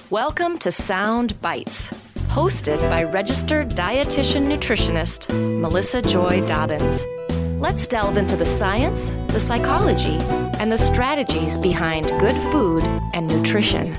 Welcome to Sound Bites, hosted by registered dietitian nutritionist Melissa Joy Dobbins. Let's delve into the science, the psychology, and the strategies behind good food and nutrition.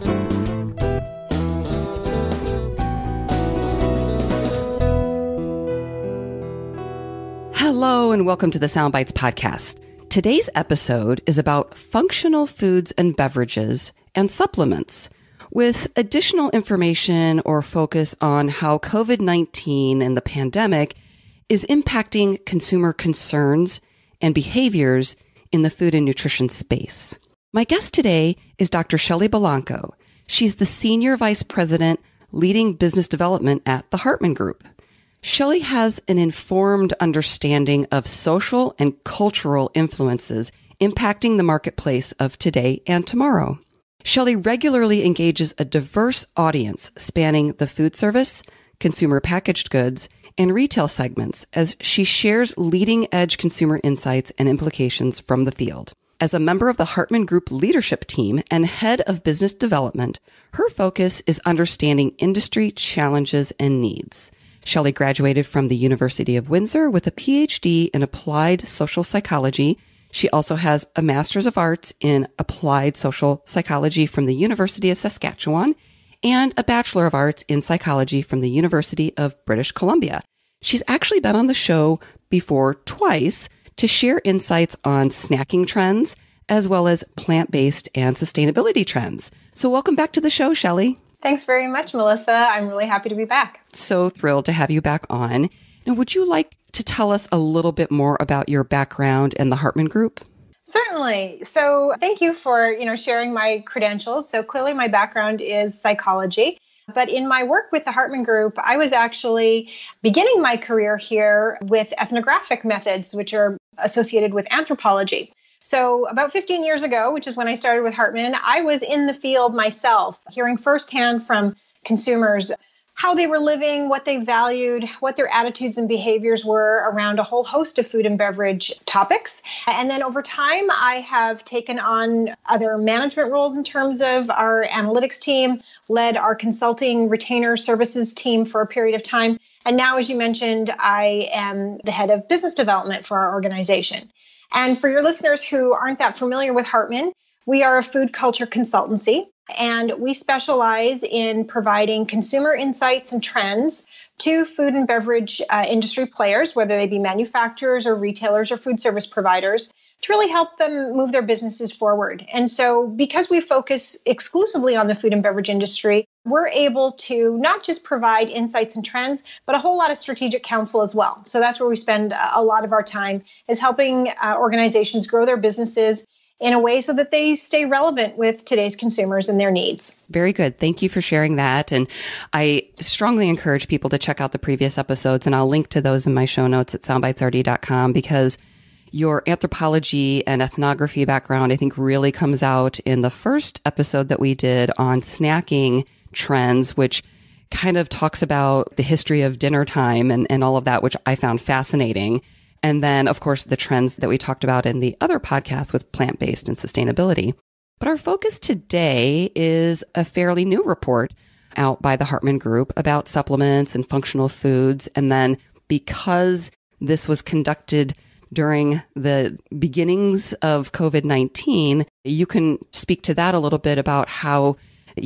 Hello and welcome to the Sound Bites podcast. Today's episode is about functional foods and beverages and supplements, with additional information or focus on how COVID-19 and the pandemic is impacting consumer concerns and behaviors in the food and nutrition space. My guest today is Dr. Shelley Belanco. She's the Senior Vice President leading business development at the Hartman Group. Shelley has an informed understanding of social and cultural influences impacting the marketplace of today and tomorrow. Shelley regularly engages a diverse audience spanning the food service, consumer packaged goods, and retail segments as she shares leading-edge consumer insights and implications from the field. As a member of the Hartman Group leadership team and head of business development, her focus is understanding industry challenges and needs. Shelley graduated from the University of Windsor with a PhD in applied social psychology. She also has a Master's of Arts in applied social psychology from the University of Saskatchewan and a Bachelor of Arts in psychology from the University of British Columbia. She's actually been on the show before twice to share insights on snacking trends as well as plant-based and sustainability trends. So welcome back to the show, Shelley. Thanks very much, Melissa. I'm really happy to be back. So thrilled to have you back on. Now, would you like to tell us a little bit more about your background and the Hartman Group? Certainly. So thank you for, sharing my credentials. So clearly my background is psychology. But in my work with the Hartman Group, I was actually beginning my career here with ethnographic methods, which are associated with anthropology. So about 15 years ago, which is when I started with Hartman, I was in the field myself, hearing firsthand from consumers how they were living, what they valued, what their attitudes and behaviors were around a whole host of food and beverage topics. And then over time, I have taken on other management roles in terms of our analytics team, led our consulting retainer services team for a period of time. And now, as you mentioned, I am the head of business development for our organization. And for your listeners who aren't that familiar with Hartman, we are a food culture consultancy, and we specialize in providing consumer insights and trends to food and beverage industry players, whether they be manufacturers or retailers or food service providers, to really help them move their businesses forward. And so because we focus exclusively on the food and beverage industry, we're able to not just provide insights and trends, but a whole lot of strategic counsel as well. So that's where we spend a lot of our time, is helping organizations grow their businesses in a way so that they stay relevant with today's consumers and their needs. Very good. Thank you for sharing that. And I strongly encourage people to check out the previous episodes, and I'll link to those in my show notes at soundbitesrd.com, because your anthropology and ethnography background, I think, really comes out in the first episode that we did on snacking trends, which kind of talks about the history of dinner time and all of that, which I found fascinating. And then, of course, the trends that we talked about in the other podcast with plant-based and sustainability. But our focus today is a fairly new report out by the Hartman Group about supplements and functional foods. And then because this was conducted during the beginnings of COVID-19, you can speak to that a little bit about how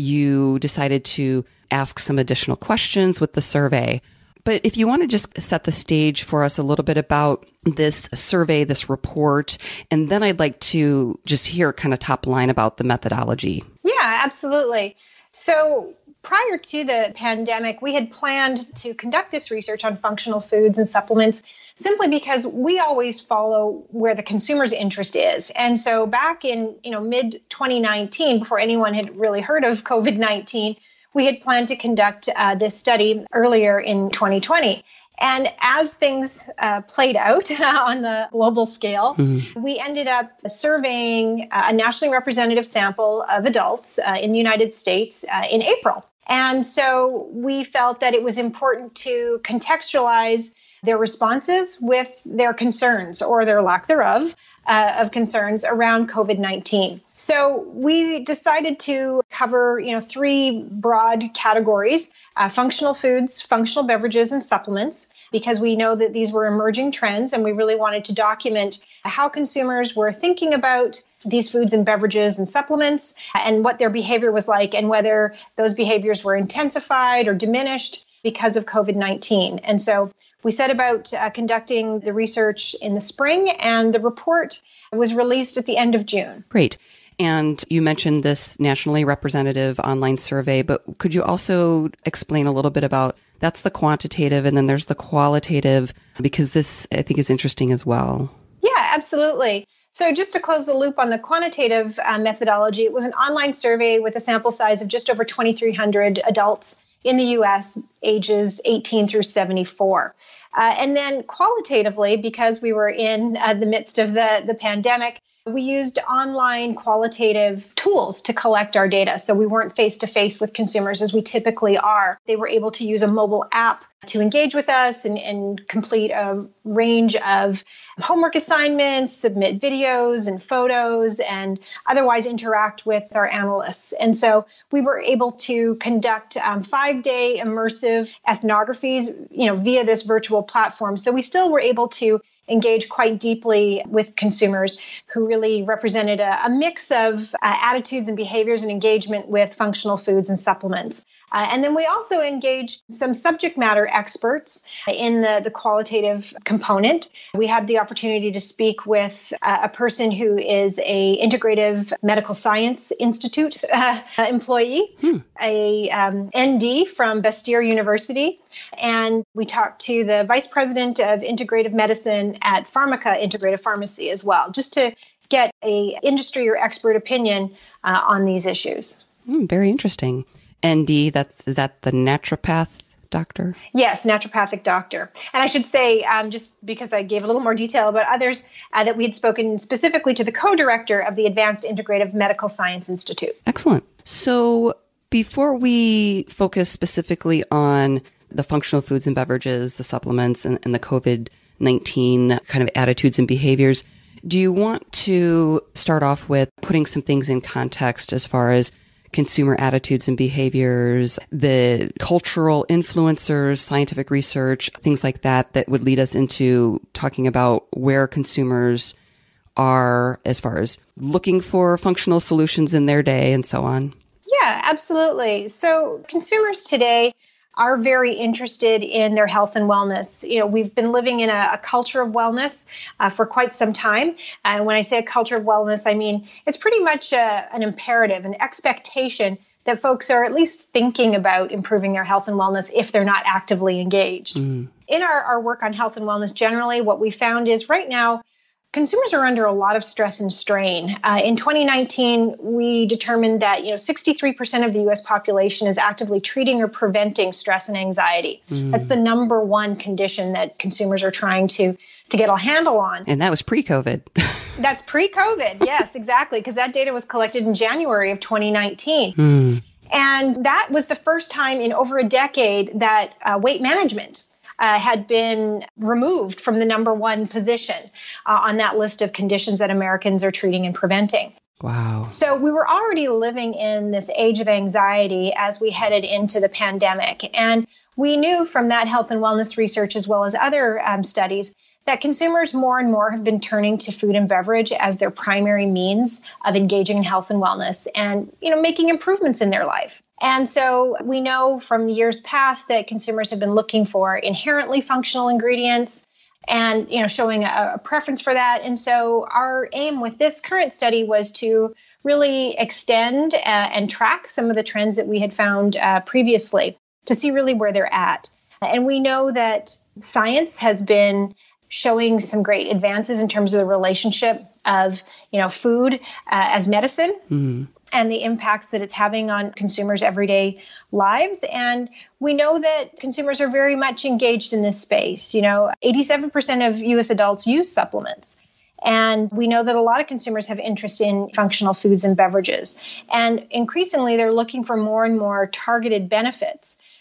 you decided to ask some additional questions with the survey. But if you want to just set the stage for us a little bit about this survey, this report, and then I'd like to just hear kind of top line about the methodology. Yeah, absolutely. So prior to the pandemic, we had planned to conduct this research on functional foods and supplements simply because we always follow where the consumer's interest is. And so back in mid-2019, before anyone had really heard of COVID-19, we had planned to conduct this study earlier in 2020. And as things played out on the global scale, we ended up surveying a nationally representative sample of adults in the United States in April. And so we felt that it was important to contextualize their responses with their concerns or their lack thereof of concerns around COVID-19. So we decided to cover, three broad categories: functional foods, functional beverages, and supplements, because we know that these were emerging trends, and we really wanted to document how consumers were thinking about these foods and beverages and supplements, and what their behavior was like, and whether those behaviors were intensified or diminished because of COVID-19. And so we set about conducting the research in the spring, and the report was released at the end of June. Great. And you mentioned this nationally representative online survey, but could you also explain a little bit about, that's the quantitative, and then there's the qualitative, because this I think is interesting as well. Yeah, absolutely. So just to close the loop on the quantitative methodology, it was an online survey with a sample size of just over 2,300 adults in the U.S., ages 18 through 74. And then qualitatively, because we were in the midst of the pandemic, we used online qualitative tools to collect our data. So we weren't face-to-face with consumers as we typically are. They were able to use a mobile app to engage with us and complete a range of homework assignments, submit videos and photos, and otherwise interact with our analysts. And so we were able to conduct 5-day immersive ethnographies, via this virtual platform. So we still were able to engage quite deeply with consumers who really represented a mix of attitudes and behaviors and engagement with functional foods and supplements. And then we also engaged some subject matter experts in the qualitative component. We had the opportunity to speak with a person who is a Integrative Medical Science Institute employee, a ND from Bastyr University, and we talked to the Vice President of Integrative Medicine at Pharmaca Integrative Pharmacy as well, just to get a industry or expert opinion on these issues. Very interesting. ND, is that the naturopath doctor? Yes, naturopathic doctor. And I should say, just because I gave a little more detail about others, that we had spoken specifically to the co-director of the Advanced Integrative Medical Science Institute. Excellent. So before we focus specifically on the functional foods and beverages, the supplements, and the COVID-19 kind of attitudes and behaviors, do you want to start off with putting some things in context as far as consumer attitudes and behaviors, the cultural influencers, scientific research, things like that would lead us into talking about where consumers are as far as looking for functional solutions in their day and so on? Yeah, absolutely. So consumers today are very interested in their health and wellness. We've been living in a culture of wellness for quite some time. And when I say a culture of wellness, I mean, it's pretty much an imperative, an expectation that folks are at least thinking about improving their health and wellness if they're not actively engaged. In our work on health and wellness generally, what we found is right now, consumers are under a lot of stress and strain. In 2019, we determined that 63% of the U.S. population is actively treating or preventing stress and anxiety. That's the number one condition that consumers are trying to get a handle on. And that was pre-COVID. That's pre-COVID. Yes, exactly. Because that data was collected in January of 2019. And that was the first time in over a decade that weight management had been removed from the number one position on that list of conditions that Americans are treating and preventing. Wow. So we were already living in this age of anxiety as we headed into the pandemic. And we knew from that health and wellness research, as well as other studies, that consumers more and more have been turning to food and beverage as their primary means of engaging in health and wellness and, making improvements in their life. And so we know from years past that consumers have been looking for inherently functional ingredients and, showing a preference for that. And so our aim with this current study was to really extend and track some of the trends that we had found previously to see really where they're at. And we know that science has been showing some great advances in terms of the relationship of, food as medicine and the impacts that it's having on consumers' everyday lives. And we know that consumers are very much engaged in this space. 87% of U.S. adults use supplements. And we know that a lot of consumers have interest in functional foods and beverages. And increasingly, they're looking for more and more targeted benefits.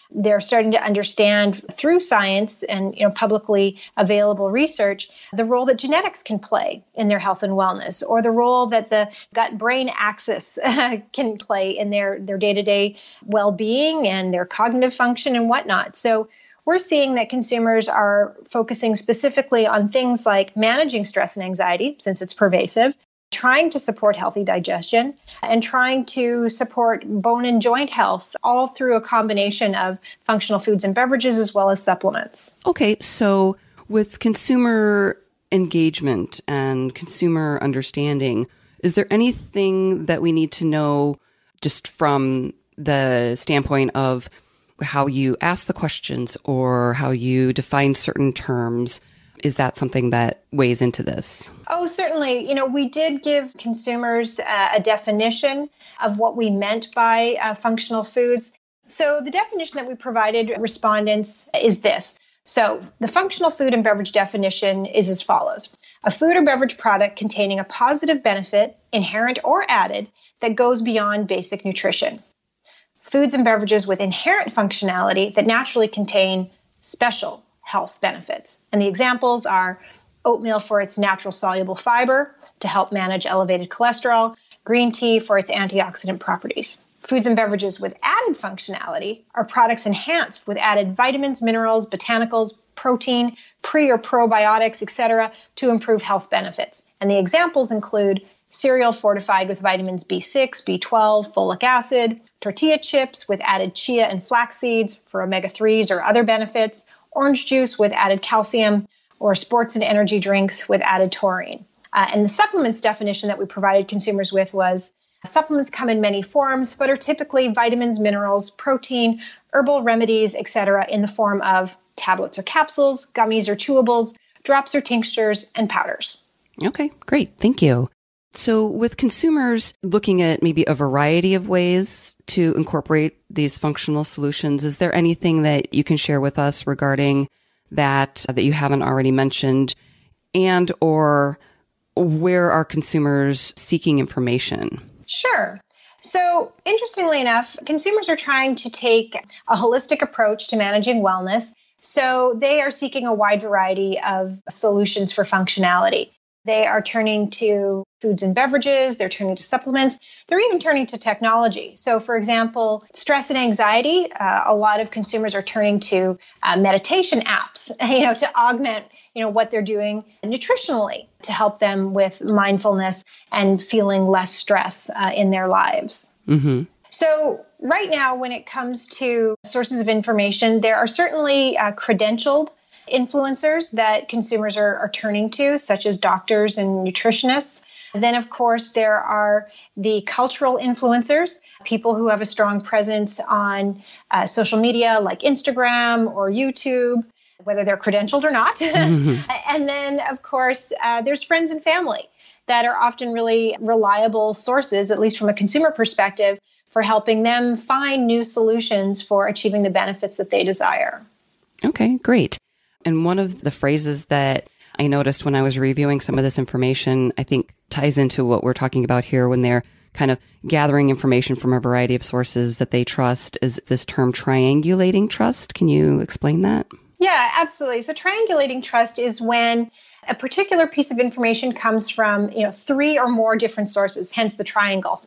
They're starting to understand through science and publicly available research the role that genetics can play in their health and wellness, or the role that the gut-brain axis can play in their day-to-day well-being and their cognitive function and whatnot. So we're seeing that consumers are focusing specifically on things like managing stress and anxiety, since it's pervasive, trying to support healthy digestion, and trying to support bone and joint health, all through a combination of functional foods and beverages as well as supplements. Okay, so with consumer engagement and consumer understanding, is there anything that we need to know just from the standpoint of how you ask the questions or how you define certain terms? Is that something that weighs into this? Oh, certainly. We did give consumers a definition of what we meant by functional foods. So the definition that we provided respondents is this. So the functional food and beverage definition is as follows. A food or beverage product containing a positive benefit, inherent or added, that goes beyond basic nutrition. Foods and beverages with inherent functionality that naturally contain special health benefits. And the examples are oatmeal for its natural soluble fiber to help manage elevated cholesterol, green tea for its antioxidant properties. Foods and beverages with added functionality are products enhanced with added vitamins, minerals, botanicals, protein, pre or probiotics, etc., to improve health benefits. And the examples include cereal fortified with vitamins B6, B12, folic acid, tortilla chips with added chia and flax seeds for omega-3s or other benefits, orange juice with added calcium, or sports and energy drinks with added taurine. And the supplements definition that we provided consumers with was supplements come in many forms, but are typically vitamins, minerals, protein, herbal remedies, etc., in the form of tablets or capsules, gummies or chewables, drops or tinctures, and powders. Okay, great. Thank you. So with consumers looking at maybe a variety of ways to incorporate these functional solutions, is there anything that you can share with us regarding that you haven't already mentioned, and or where are consumers seeking information? Sure. So interestingly enough, consumers are trying to take a holistic approach to managing wellness. So they are seeking a wide variety of solutions for functionality. They are turning to foods and beverages, they're turning to supplements, they're even turning to technology. So for example, stress and anxiety, a lot of consumers are turning to meditation apps, to augment, what they're doing nutritionally to help them with mindfulness and feeling less stress in their lives. Mm-hmm. So right now, when it comes to sources of information, there are certainly credentialed influencers that consumers are turning to, such as doctors and nutritionists. Then, of course, there are the cultural influencers, people who have a strong presence on social media like Instagram or YouTube, whether they're credentialed or not. Mm-hmm. And then, of course, there's friends and family that are often really reliable sources, at least from a consumer perspective, for helping them find new solutions for achieving the benefits that they desire. Okay, great. And one of the phrases that I noticed when I was reviewing some of this information, I think ties into what we're talking about here when they're kind of gathering information from a variety of sources that they trust, is this term triangulating trust. Can you explain that? Yeah, absolutely. So triangulating trust is when a particular piece of information comes from, 3 or more different sources, hence the triangle.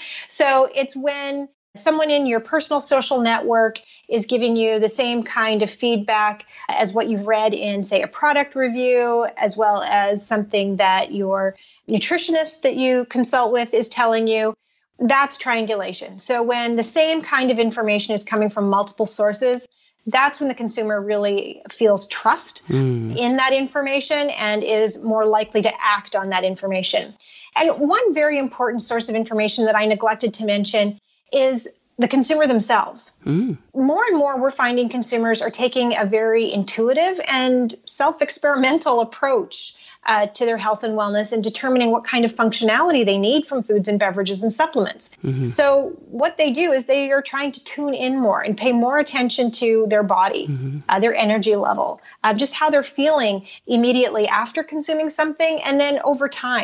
So it's when someone in your personal social network is giving you the same kind of feedback as what you've read in, say, a product review, as well as something that your nutritionist that you consult with is telling you. That's triangulation. So when the same kind of information is coming from multiple sources, that's when the consumer really feels trust in that information and is more likely to act on that information. And one very important source of information that I neglected to mention is the consumer themselves. More and more, we're finding consumers are taking a very intuitive and self-experimental approach to their health and wellness and determining what kind of functionality they need from foods and beverages and supplements. Mm-hmm. So what they do is they are trying to tune in more and pay more attention to their body, their energy level, just how they're feeling immediately after consuming something, and then over time.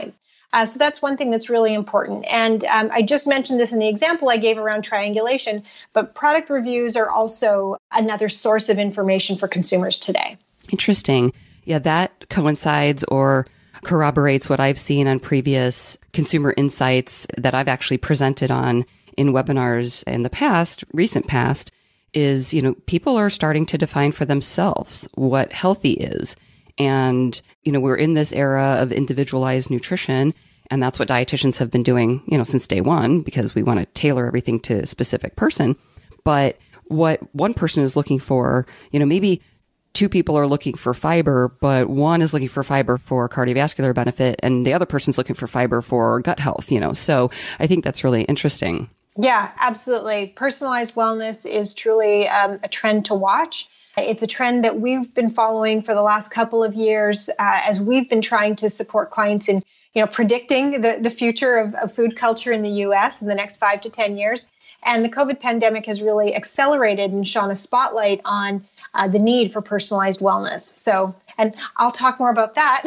So that's one thing that's really important. And I just mentioned this in the example I gave around triangulation, but product reviews are also another source of information for consumers today. Interesting. Yeah, that coincides or corroborates what I've seen on previous consumer insights that I've actually presented on in webinars in the past, recent past, is, people are starting to define for themselves what healthy is. And, we're in this era of individualized nutrition, and that's what dietitians have been doing, since day one, because we want to tailor everything to a specific person. But what one person is looking for, maybe two people are looking for fiber, but one is looking for fiber for cardiovascular benefit, and the other person's looking for fiber for gut health, So I think that's really interesting. Yeah, absolutely. Personalized wellness is truly a trend to watch. It's a trend that we've been following for the last couple of years as we've been trying to support clients in, predicting the future of food culture in the U.S. in the next 5 to 10 years. And the COVID pandemic has really accelerated and shone a spotlight on the need for personalized wellness. So, and I'll talk more about that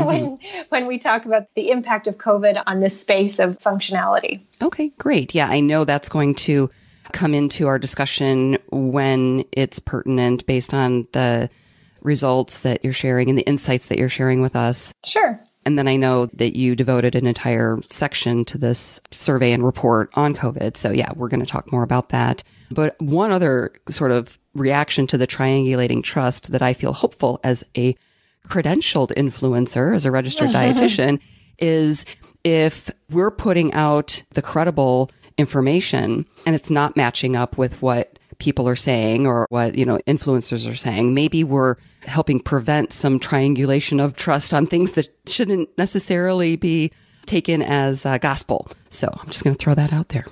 when we talk about the impact of COVID on this space of functionality. Okay, great. Yeah, I know that's going to come into our discussion when it's pertinent based on the results that you're sharing and the insights that you're sharing with us. Sure. And then I know that you devoted an entire section to this survey and report on COVID. So yeah, we're going to talk more about that. But one other sort of reaction to the triangulating trust that I feel hopeful as a credentialed influencer, as a registered dietitian, is if we're putting out the credible information and it's not matching up with what people are saying or what, influencers are saying, maybe we're helping prevent some triangulation of trust on things that shouldn't necessarily be taken as gospel. So I'm just going to throw that out there.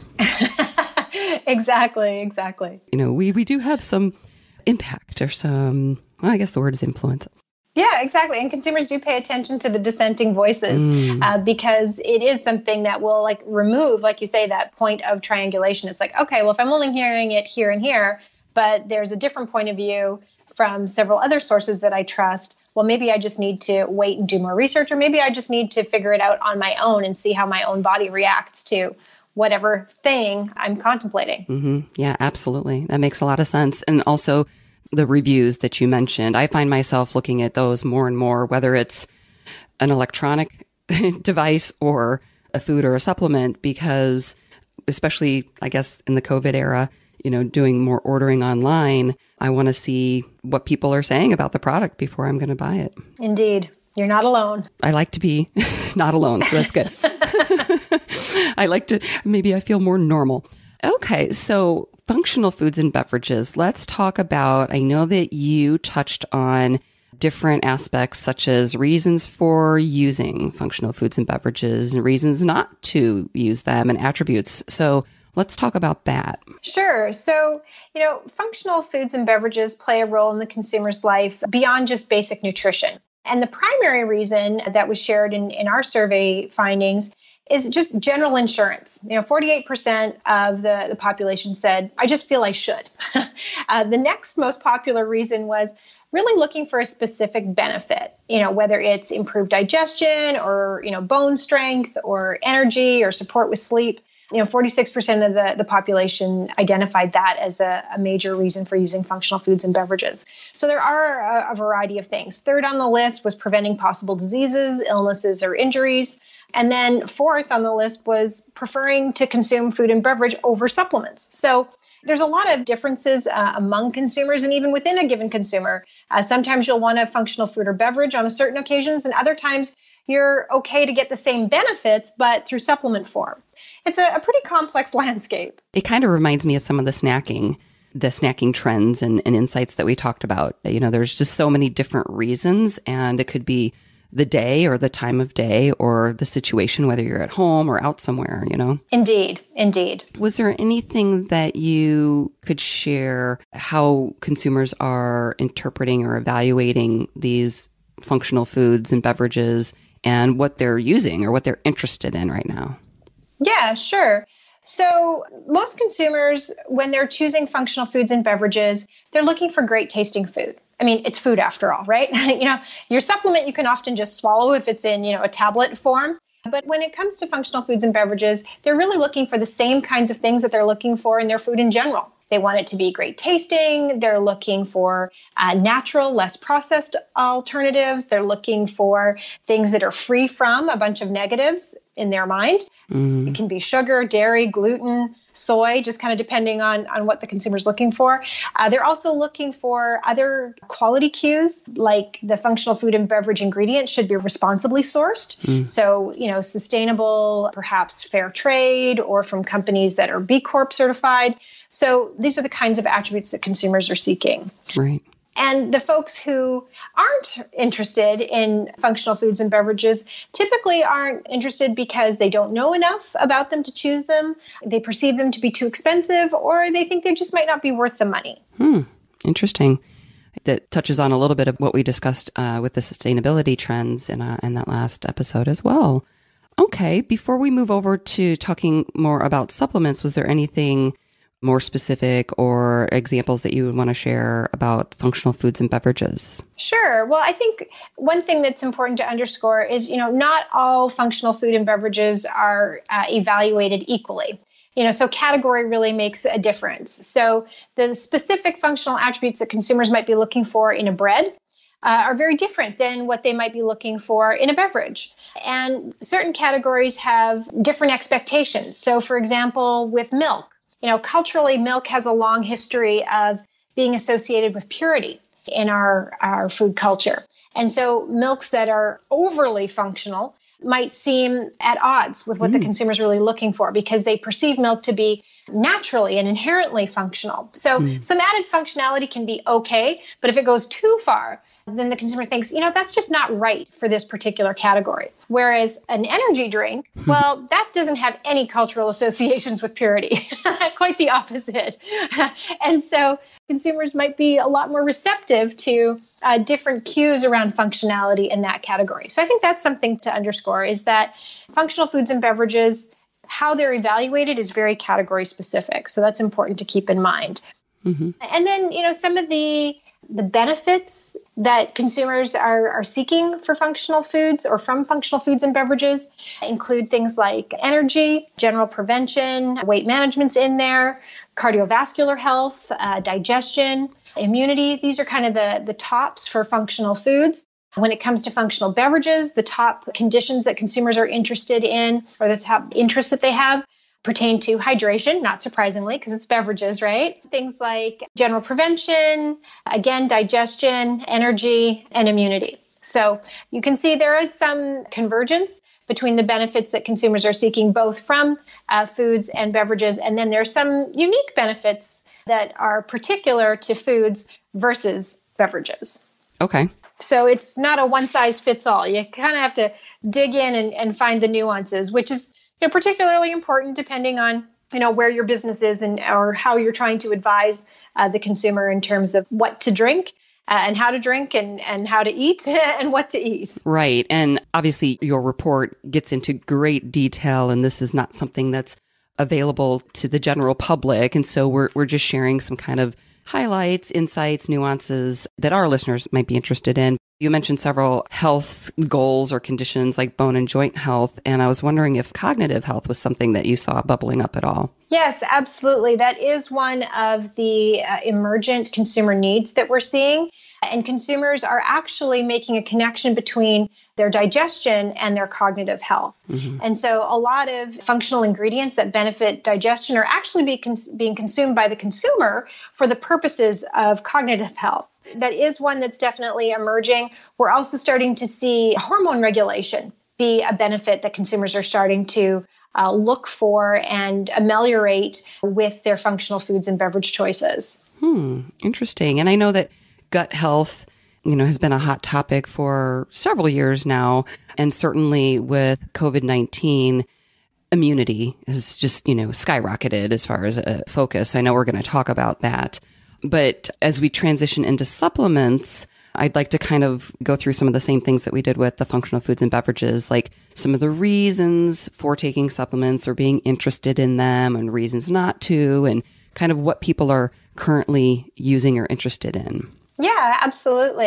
Exactly. We do have some impact or some, I guess the word is influence. Yeah, exactly. And consumers do pay attention to the dissenting voices because it is something that will remove, like you say, that point of triangulation. It's like, okay, well, if I'm only hearing it here and here, but there's a different point of view from several other sources that I trust, well, maybe I just need to wait and do more research, or maybe I just need to figure it out on my own and see how my own body reacts to whatever thing I'm contemplating. Mm-hmm. Yeah, absolutely. That makes a lot of sense. And also the reviews that you mentioned, I find myself looking at those more and more, whether it's an electronic device or a food or a supplement, because especially, I guess, in the COVID era, doing more ordering online, I want to see what people are saying about the product before I'm going to buy it. Indeed. You're not alone. I like to be not alone, so that's good. Maybe I feel more normal. Okay, so functional foods and beverages. Let's talk about, I know that you touched on different aspects such as reasons for using functional foods and beverages and reasons not to use them and attributes. So let's talk about that. Sure. So, functional foods and beverages play a role in the consumer's life beyond just basic nutrition. And the primary reason that was shared in our survey findings is just general insurance. 48% of the population said, I just feel I should. The next most popular reason was really looking for a specific benefit, whether it's improved digestion or, bone strength or energy or support with sleep. 46% of the population identified that as a major reason for using functional foods and beverages. So there are a variety of things. Third on the list was preventing possible diseases, illnesses, or injuries. And then fourth on the list was preferring to consume food and beverage over supplements. So there's a lot of differences among consumers and even within a given consumer. Sometimes you'll want a functional food or beverage on certain occasions, and other times you're okay to get the same benefits, but through supplement form. It's a pretty complex landscape. It kind of reminds me of some of the snacking trends and insights that we talked about. There's just so many different reasons, and it could be the day or the time of day or the situation, whether you're at home or out somewhere, Indeed. Was there anything that you could share how consumers are interpreting or evaluating these functional foods and beverages and what they're using or what they're interested in right now? Yeah, sure. So most consumers, when they're choosing functional foods and beverages, they're looking for great tasting food. I mean, it's food after all, right? Your supplement you can often just swallow if it's in, a tablet form. But when it comes to functional foods and beverages, they're really looking for the same kinds of things that they're looking for in their food in general. They want it to be great tasting. They're looking for natural, less processed alternatives. They're looking for things that are free from a bunch of negatives in their mind. It can be sugar, dairy, gluten, soy, just kind of depending on what the consumer's looking for. They're also looking for other quality cues, like the functional food and beverage ingredients should be responsibly sourced. So, sustainable, perhaps fair trade, or from companies that are B Corp certified. So these are the kinds of attributes that consumers are seeking. Right. And the folks who aren't interested in functional foods and beverages typically aren't interested because they don't know enough about them to choose them. They perceive them to be too expensive, or they think they just might not be worth the money. Interesting. That touches on a little bit of what we discussed with the sustainability trends in that last episode as well. Okay, before we move over to talking more about supplements, was there anything more specific or examples that you would want to share about functional foods and beverages? Sure. Well, I think one thing that's important to underscore is, not all functional food and beverages are evaluated equally. So category really makes a difference. So the specific functional attributes that consumers might be looking for in a bread are very different than what they might be looking for in a beverage. And certain categories have different expectations. So, for example, with milk, culturally, milk has a long history of being associated with purity in our food culture. And so milks that are overly functional might seem at odds with what the consumer's really looking for, because they perceive milk to be naturally and inherently functional. So some added functionality can be okay, but if it goes too far, then the consumer thinks, that's just not right for this particular category. Whereas an energy drink, well, that doesn't have any cultural associations with purity, quite the opposite. And so consumers might be a lot more receptive to different cues around functionality in that category. So I think that's something to underscore, is that functional foods and beverages, how they're evaluated is very category specific. So that's important to keep in mind. And then, some of the benefits that consumers are seeking for functional foods or from functional foods and beverages include things like energy, general prevention, weight management's in there, cardiovascular health, digestion, immunity. These are kind of the tops for functional foods. When it comes to functional beverages, the top conditions that consumers are interested in, or the top interests that they have, pertain to hydration, not surprisingly, because it's beverages, right? Things like general prevention, again, digestion, energy, and immunity. So you can see there is some convergence between the benefits that consumers are seeking, both from foods and beverages. And then there's some unique benefits that are particular to foods versus beverages. Okay. So it's not a one-size-fits-all. You kind of have to dig in and find the nuances, which is particularly important depending on where your business is or how you're trying to advise the consumer in terms of what to drink and how to drink and how to eat and what to eat. Right. And obviously your report gets into great detail, and this is not something that's available to the general public. And so we're just sharing some kind of highlights, insights, nuances that our listeners might be interested in. You mentioned several health goals or conditions like bone and joint health, and I was wondering if cognitive health was something that you saw bubbling up at all. Yes, absolutely. That is one of the emergent consumer needs that we're seeing. And consumers are actually making a connection between their digestion and their cognitive health. And so a lot of functional ingredients that benefit digestion are actually being consumed by the consumer for the purposes of cognitive health. That is one that's definitely emerging. We're also starting to see hormone regulation be a benefit that consumers are starting to look for and ameliorate with their functional foods and beverage choices. Interesting. And I know that gut health, has been a hot topic for several years now. And certainly with COVID-19, immunity has just, skyrocketed as far as a focus. I know we're going to talk about that. But as we transition into supplements, I'd like to kind of go through some of the same things that we did with the functional foods and beverages, like some of the reasons for taking supplements or being interested in them and reasons not to, and kind of what people are currently using or interested in. Yeah, absolutely.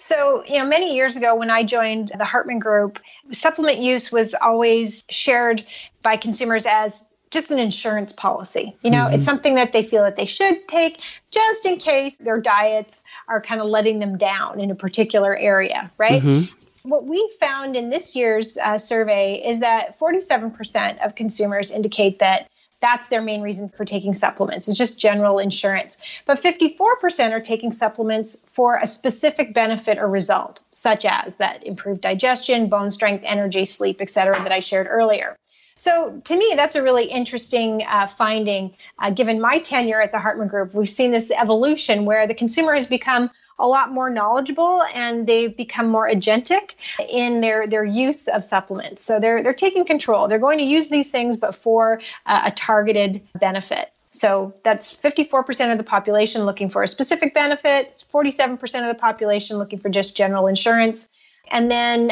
So, many years ago when I joined the Hartman Group, supplement use was always shared by consumers as just an insurance policy. It's something that they feel that they should take just in case their diets are kind of letting them down in a particular area, right? What we found in this year's survey is that 47% of consumers indicate that that's their main reason for taking supplements. It's just general insurance. But 54% are taking supplements for a specific benefit or result, such as that improved digestion, bone strength, energy, sleep, et cetera, that I shared earlier. So to me, that's a really interesting finding. Given my tenure at the Hartman Group, we've seen this evolution where the consumer has become a lot more knowledgeable and they've become more agentic in their use of supplements. So they're taking control. They're going to use these things, but for a targeted benefit. So that's 54% of the population looking for a specific benefit, 47% of the population looking for just general insurance. And then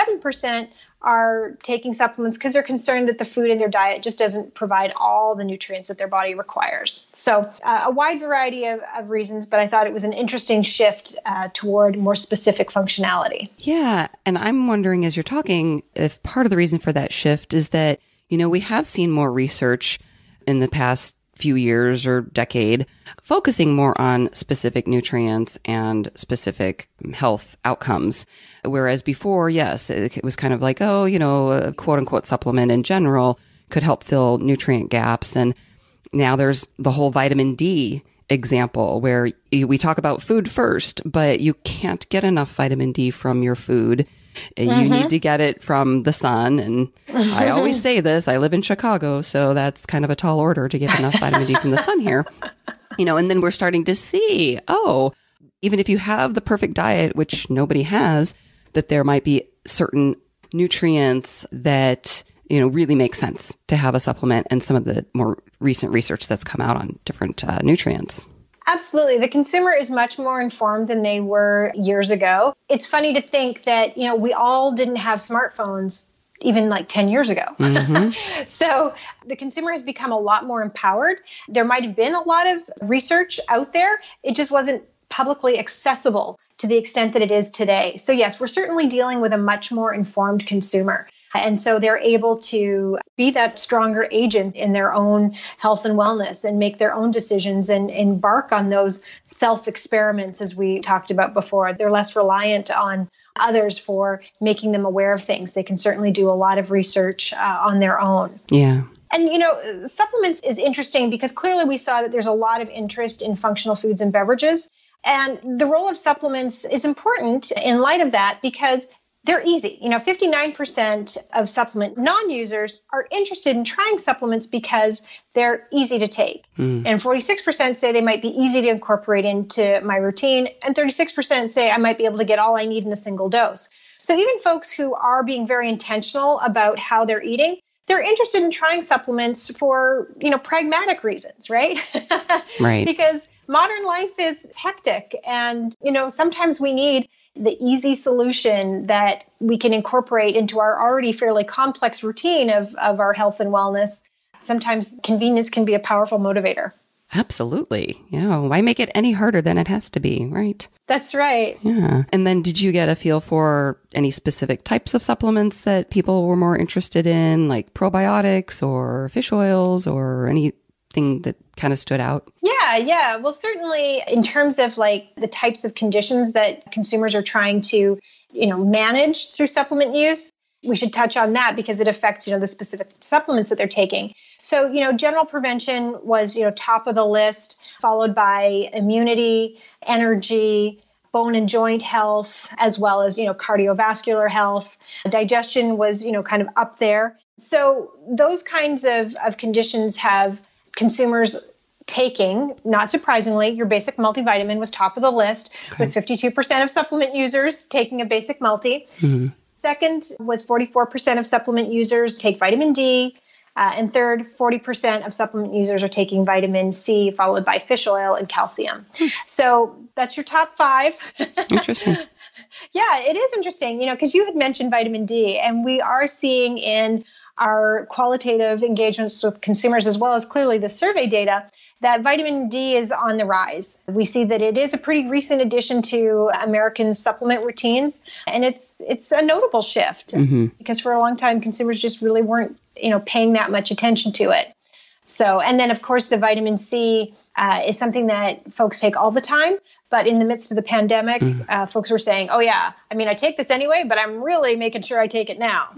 47% are taking supplements because they're concerned that the food in their diet just doesn't provide all the nutrients that their body requires. So a wide variety of reasons, but I thought it was an interesting shift toward more specific functionality. Yeah. And I'm wondering, as you're talking, if part of the reason for that shift is that, we have seen more research in the past few years or decade focusing more on specific nutrients and specific health outcomes. Whereas before, yes, it was kind of like, a quote unquote supplement in general could help fill nutrient gaps. And now there's the whole vitamin D example where we talk about food first, but you can't get enough vitamin D from your food. You need to get it from the sun. And I always say this, I live in Chicago, so that's kind of a tall order to get enough vitamin D from the sun here. And then we're starting to see, even if you have the perfect diet, which nobody has, that there might be certain nutrients that, really make sense to have a supplement, and some of the more recent research that's come out on different nutrients. Absolutely. The consumer is much more informed than they were years ago. It's funny to think that, we all didn't have smartphones even like 10 years ago. So the consumer has become a lot more empowered. There might have been a lot of research out there. It just wasn't publicly accessible to the extent that it is today. So yes, we're certainly dealing with a much more informed consumer. And so they're able to be that stronger agent in their own health and wellness and make their own decisions and embark on those self-experiments, as we talked about before. They're less reliant on others for making them aware of things. They can certainly do a lot of research on their own. Yeah. And, supplements is interesting because clearly we saw that there's a lot of interest in functional foods and beverages. And the role of supplements is important in light of that because they're easy. 59% of supplement non-users are interested in trying supplements because they're easy to take. And 46% say they might be easy to incorporate into my routine. And 36% say I might be able to get all I need in a single dose. So even folks who are being very intentional about how they're eating, they're interested in trying supplements for, pragmatic reasons, right? Right. Because modern life is hectic. And, sometimes we need the easy solution that we can incorporate into our already fairly complex routine of our health and wellness. Sometimes convenience can be a powerful motivator. Absolutely. Why make it any harder than it has to be, right? That's right. Yeah. And then did you get a feel for any specific types of supplements that people were more interested in, like probiotics or fish oils or anything that kind of stood out? Yeah. Well, certainly in terms of like the types of conditions that consumers are trying to, manage through supplement use, we should touch on that because it affects, the specific supplements that they're taking. So, general prevention was, top of the list, followed by immunity, energy, bone and joint health, as well as, cardiovascular health. Digestion was, kind of up there. So those kinds of conditions have consumers taking, not surprisingly, your basic multivitamin was top of the list, with 52% of supplement users taking a basic multi. Second was 44% of supplement users take vitamin D. And third, 40% of supplement users are taking vitamin C, followed by fish oil and calcium. So that's your top five. Interesting. Yeah, it is interesting, because you had mentioned vitamin D, and we are seeing in our qualitative engagements with consumers, as well as clearly the survey data, that vitamin D is on the rise. We see that it is a pretty recent addition to American supplement routines, and it's a notable shift because for a long time consumers just really weren't, paying that much attention to it. So, and then of course the vitamin C is something that folks take all the time, but in the midst of the pandemic, folks were saying, "Oh yeah, I take this anyway, but I'm really making sure I take it now."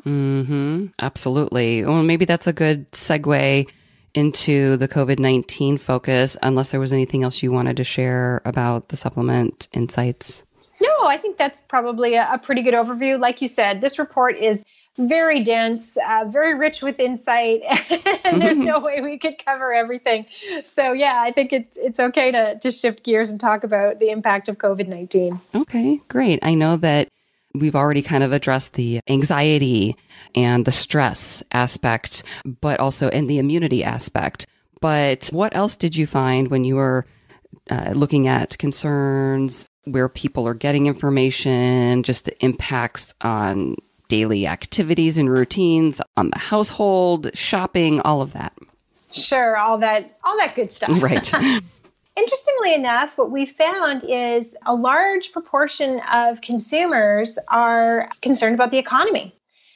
Absolutely. Well, maybe that's a good segue into the COVID-19 focus, unless there was anything else you wanted to share about the supplement insights. No, I think that's probably a pretty good overview. Like you said, this report is very dense, very rich with insight, and there's no way we could cover everything. So yeah, I think it's okay to shift gears and talk about the impact of COVID-19. Okay, great. I know that we've already kind of addressed the anxiety and the stress aspect, but also in the immunity aspect. But what else did you find when you were looking at concerns, where people are getting information, just the impacts on daily activities and routines, on the household, shopping, all of that? Sure, all that good stuff. Right. Interestingly enough, what we found is a large proportion of consumers are concerned about the economy.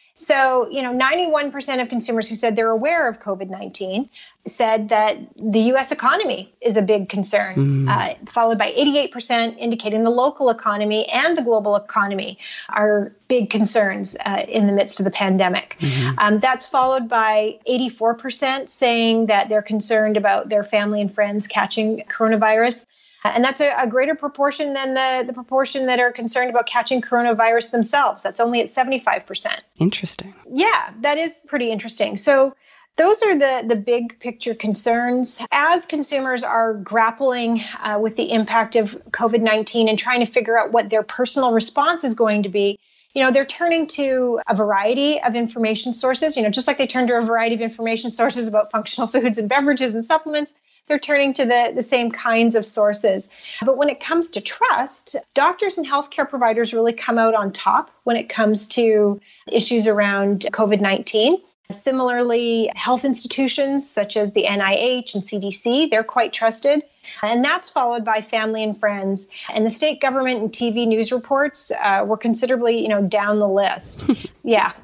So, 91% of consumers who said they're aware of COVID-19 said that the U.S. economy is a big concern, followed by 88% indicating the local economy and the global economy are big concerns in the midst of the pandemic. That's followed by 84% saying that they're concerned about their family and friends catching coronavirus. And that's a greater proportion than the proportion that are concerned about catching coronavirus themselves. That's only at 75%. Interesting. Yeah, that is pretty interesting. So those are the big picture concerns. As consumers are grappling with the impact of COVID-19 and trying to figure out what their personal response is going to be, they're turning to a variety of information sources, just like they turn to a variety of information sources about functional foods and beverages and supplements. They're turning to the same kinds of sources. But when it comes to trust, doctors and healthcare providers really come out on top when it comes to issues around COVID-19. Similarly, health institutions such as the NIH and CDC, they're quite trusted. And that's followed by family and friends. And the state government and TV news reports were considerably, down the list. Yeah.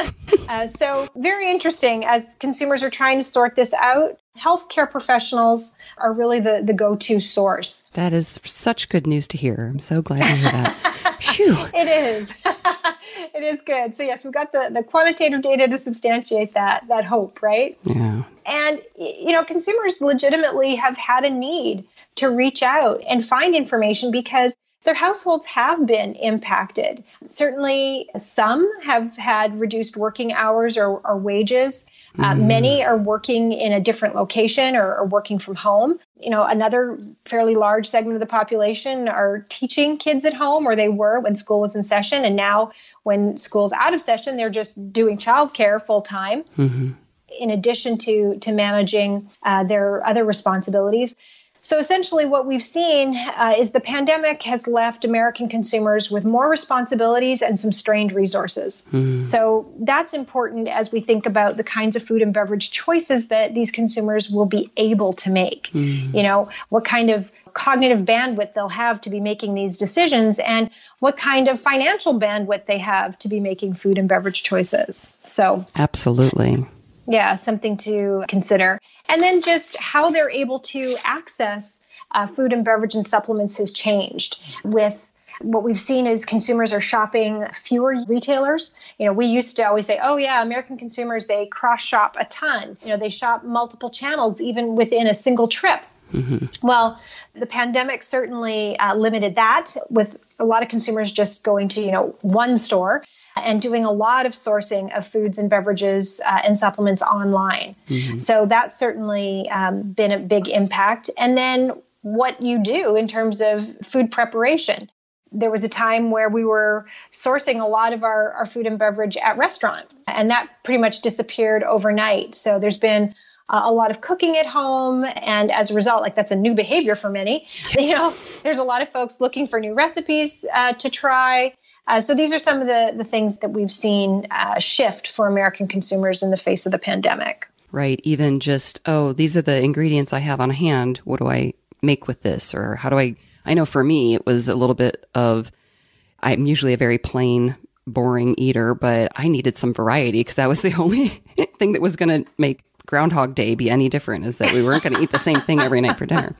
So very interesting as consumers are trying to sort this out. Healthcare professionals are really the go-to source. That is such good news to hear. I'm so glad to hear that. Phew. It is. It is good. So yes, we've got the quantitative data to substantiate that hope, right? Yeah. And, consumers legitimately have had a need to reach out and find information because their households have been impacted. Certainly, some have had reduced working hours or wages. Many are working in a different location or working from home. Another fairly large segment of the population are teaching kids at home, or they were when school was in session. And now when school's out of session, they're just doing childcare full time, in addition to managing their other responsibilities. So essentially what we've seen is the pandemic has left American consumers with more responsibilities and some strained resources. So that's important as we think about the kinds of food and beverage choices that these consumers will be able to make. What kind of cognitive bandwidth they'll have to be making these decisions and what kind of financial bandwidth they have to be making food and beverage choices. So absolutely. Yeah, something to consider. And then just how they're able to access food and beverage and supplements has changed. With what we've seen is consumers are shopping fewer retailers. We used to always say, oh yeah, American consumers, they cross-shop a ton. They shop multiple channels even within a single trip. Well, the pandemic certainly limited that, with a lot of consumers just going to, one store and doing a lot of sourcing of foods and beverages and supplements online. So that's certainly been a big impact. And then what you do in terms of food preparation. There was a time where we were sourcing a lot of our food and beverage at restaurant, and that pretty much disappeared overnight. So there's been a lot of cooking at home. And as a result, that's a new behavior for many. There's a lot of folks looking for new recipes to try. So these are some of the things that we've seen shift for American consumers in the face of the pandemic. Right. Even just, oh, these are the ingredients I have on hand. What do I make with this? Or how do I know for me, it was a little bit of, I'm usually a very plain, boring eater, but I needed some variety because that was the only thing that was going to make Groundhog Day be any different, is that we weren't going to eat the same thing every night for dinner.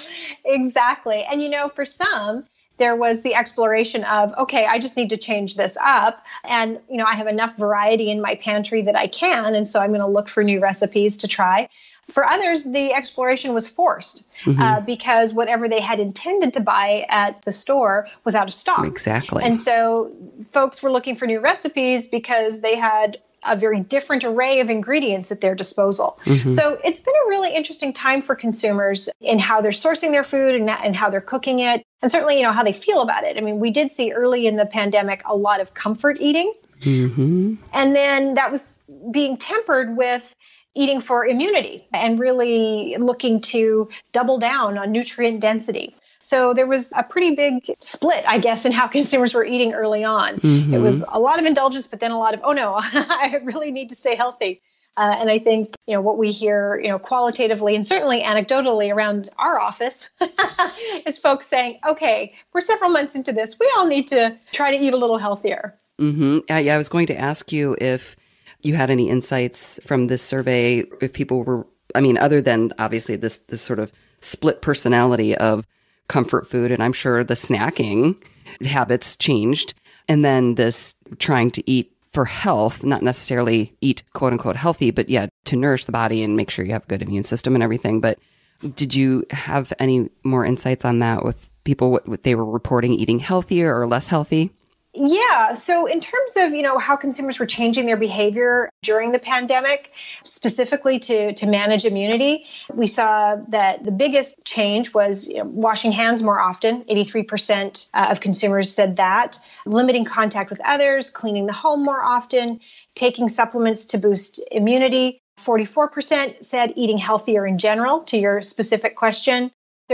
Exactly. And, for some, there was the exploration of, okay, I just need to change this up. And, I have enough variety in my pantry that I can. And so I'm going to look for new recipes to try. For others, the exploration was forced because whatever they had intended to buy at the store was out of stock. Exactly. And so folks were looking for new recipes because they had a very different array of ingredients at their disposal. So it's been a really interesting time for consumers in how they're sourcing their food and how they're cooking it. And certainly, how they feel about it. I mean, we did see early in the pandemic a lot of comfort eating. And then that was being tempered with eating for immunity and really looking to double down on nutrient density. So there was a pretty big split, I guess, in how consumers were eating early on. It was a lot of indulgence, but then a lot of, oh no, I really need to stay healthy. And I think, what we hear, qualitatively and certainly anecdotally around our office is folks saying, okay, we're several months into this. We all need to try to eat a little healthier. I was going to ask you if you had any insights from this survey, if people were, other than obviously this sort of split personality of comfort food, and I'm sure the snacking habits changed, and then this trying to eat for health, not necessarily eat quote unquote healthy, but to nourish the body and make sure you have a good immune system and everything. But did you have any more insights on that with people, what they were reporting eating healthier or less healthy? Yeah. So in terms of, how consumers were changing their behavior during the pandemic, specifically to manage immunity, we saw that the biggest change was washing hands more often. 83% of consumers said that. Limiting contact with others, cleaning the home more often, taking supplements to boost immunity. 44% said eating healthier in general, to your specific question.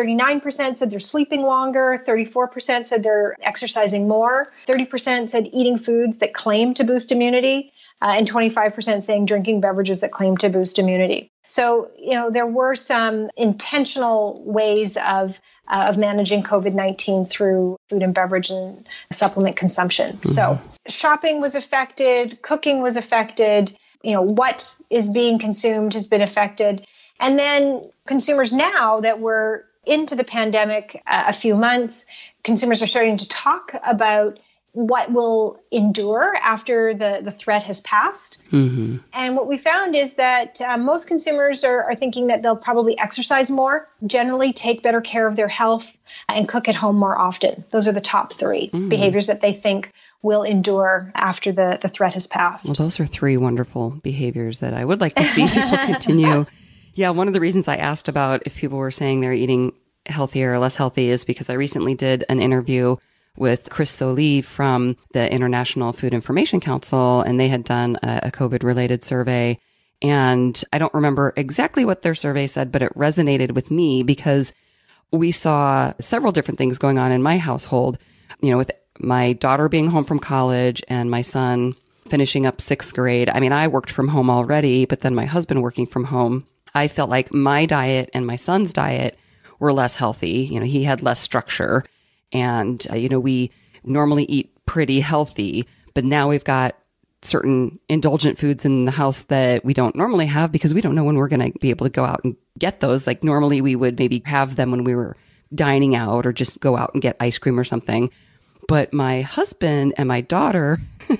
39% said they're sleeping longer. 34% said they're exercising more. 30% said eating foods that claim to boost immunity. And 25% saying drinking beverages that claim to boost immunity. So, there were some intentional ways of managing COVID-19 through food and beverage and supplement consumption. So shopping was affected. Cooking was affected. What is being consumed has been affected. And then consumers now that we're into the pandemic a few months, consumers are starting to talk about what will endure after the threat has passed. And what we found is that most consumers are thinking that they'll probably exercise more, generally take better care of their health, and cook at home more often. Those are the top three behaviors that they think will endure after the threat has passed. Well, those are three wonderful behaviors that I would like to see people continue. Yeah, one of the reasons I asked about if people were saying they're eating healthier or less healthy is because I recently did an interview with Chris Solie from the International Food Information Council, and they had done a COVID-related survey. And I don't remember exactly what their survey said, but it resonated with me because we saw several different things going on in my household, with my daughter being home from college and my son finishing up 6th grade. I worked from home already, but then my husband working from home. I felt like my diet and my son's diet were less healthy. He had less structure, and, we normally eat pretty healthy, but now we've got certain indulgent foods in the house that we don't normally have because we don't know when we're going to be able to go out and get those. Like normally we would maybe have them when we were dining out or just go out and get ice cream or something. But my husband and my daughter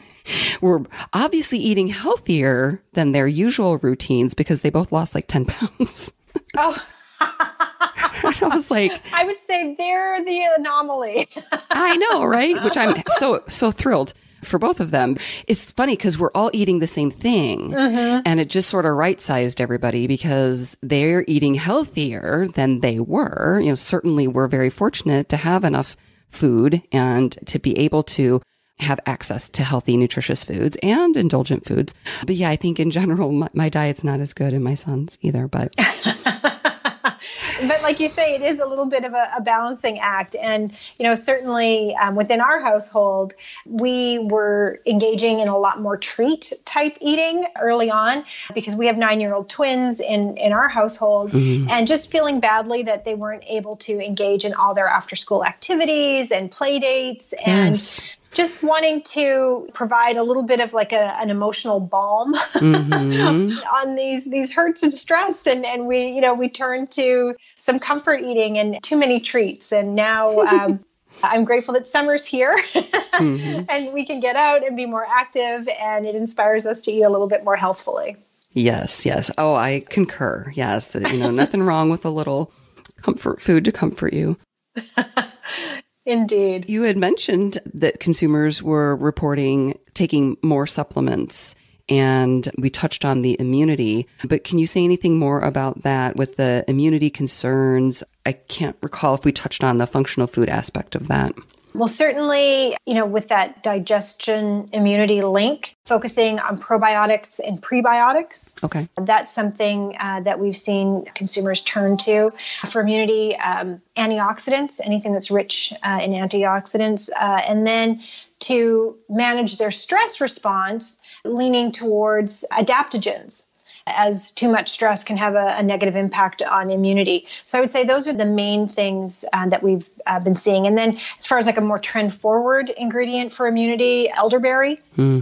were obviously eating healthier than their usual routines because they both lost like 10 pounds. Oh, I was like, I would say they're the anomaly. I know, right? Which I'm so thrilled for both of them. It's funny because we're all eating the same thing, and it just sort of right-sized everybody because they're eating healthier than they were. Certainly we're very fortunate to have enough food and to be able to have access to healthy, nutritious foods and indulgent foods. But yeah, I think in general, my diet's not as good and my son's either, but... But like you say, it is a little bit of a balancing act. And, certainly within our household, we were engaging in a lot more treat type eating early on because we have 9-year-old twins in our household, and just feeling badly that they weren't able to engage in all their after school activities and play dates, and just wanting to provide a little bit of like an emotional balm on these hurts and stress. And we turned to some comfort eating and too many treats. And now I'm grateful that summer's here and we can get out and be more active, and it inspires us to eat a little bit more healthfully. Yes. Oh, I concur. Yes. Nothing wrong with a little comfort food to comfort you. Indeed. You had mentioned that consumers were reporting taking more supplements, and we touched on the immunity, but can you say anything more about that with the immunity concerns? I can't recall if we touched on the functional food aspect of that. Well, certainly, with that digestion immunity link, focusing on probiotics and prebiotics. Okay. That's something that we've seen consumers turn to for immunity. Antioxidants, anything that's rich in antioxidants, and then to manage their stress response, leaning towards adaptogens, as too much stress can have a negative impact on immunity. So I would say those are the main things that we've been seeing. And then as far as like a more trend forward ingredient for immunity, elderberry,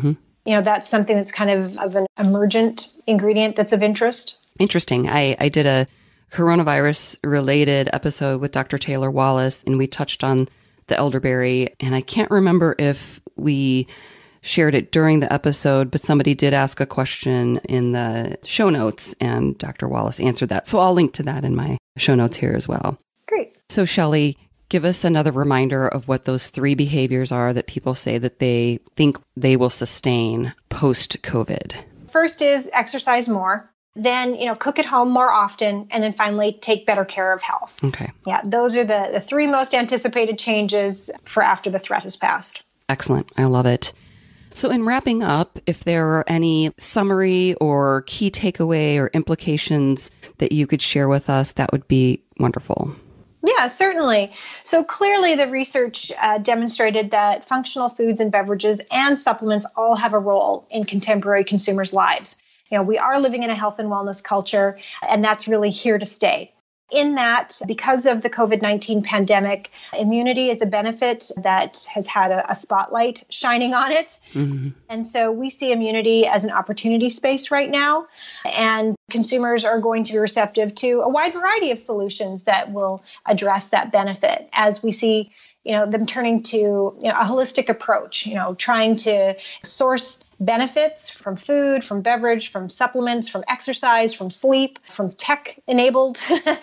that's something that's kind of an emergent ingredient that's of interest. Interesting. I did a coronavirus related episode with Dr. Taylor Wallace, and we touched on the elderberry, and I can't remember if we shared it during the episode, but somebody did ask a question in the show notes, and Dr. Wallace answered that. So I'll link to that in my show notes here as well. Great. So Shelley, give us another reminder of what those 3 behaviors are that people say that they think they will sustain post-COVID. First is exercise more. Then, cook at home more often. And then finally, take better care of health. Okay. Yeah, those are the 3 most anticipated changes for after the threat has passed. Excellent. I love it. So in wrapping up, if there are any summary or key takeaway or implications that you could share with us, that would be wonderful. Yeah, certainly. So clearly the research demonstrated that functional foods and beverages and supplements all have a role in contemporary consumers' lives. We are living in a health and wellness culture, and that's really here to stay. In that, because of the COVID-19 pandemic, immunity is a benefit that has had a spotlight shining on it. And so we see immunity as an opportunity space right now. And consumers are going to be receptive to a wide variety of solutions that will address that benefit, as we see them turning to a holistic approach, trying to source benefits from food, from beverage, from supplements, from exercise, from sleep, from tech-enabled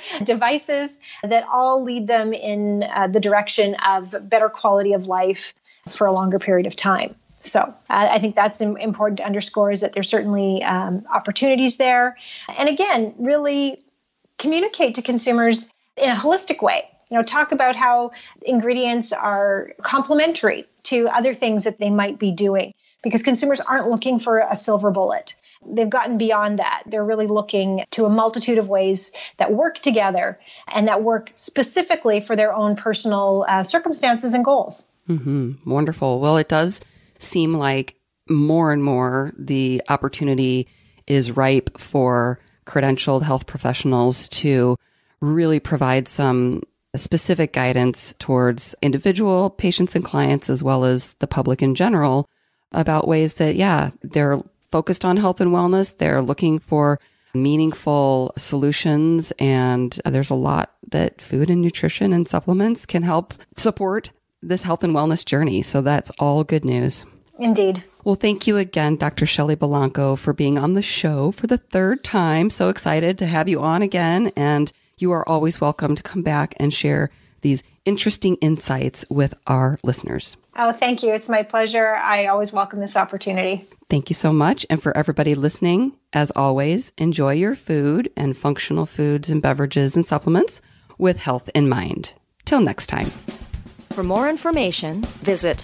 devices that all lead them in the direction of better quality of life for a longer period of time. So I think that's important to underscore, is that there's certainly opportunities there. And again, really communicate to consumers in a holistic way. Talk about how ingredients are complementary to other things that they might be doing, because consumers aren't looking for a silver bullet. They've gotten beyond that. They're really looking to a multitude of ways that work together and that work specifically for their own personal circumstances and goals. Wonderful. Well, it does seem like more and more the opportunity is ripe for credentialed health professionals to really provide some specific guidance towards individual patients and clients, as well as the public in general, about ways that, they're focused on health and wellness. They're looking for meaningful solutions. And there's a lot that food and nutrition and supplements can help support this health and wellness journey. So that's all good news. Indeed. Well, thank you again, Dr. Shelley Blanco, for being on the show for the 3rd time. So excited to have you on again. And you are always welcome to come back and share these interesting insights with our listeners. Oh, thank you. It's my pleasure. I always welcome this opportunity. Thank you so much. And for everybody listening, as always, enjoy your food and functional foods and beverages and supplements with health in mind. Till next time. For more information, visit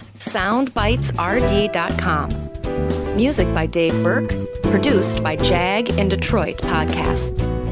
soundbitesrd.com. Music by Dave Burke, produced by Jag in Detroit Podcasts.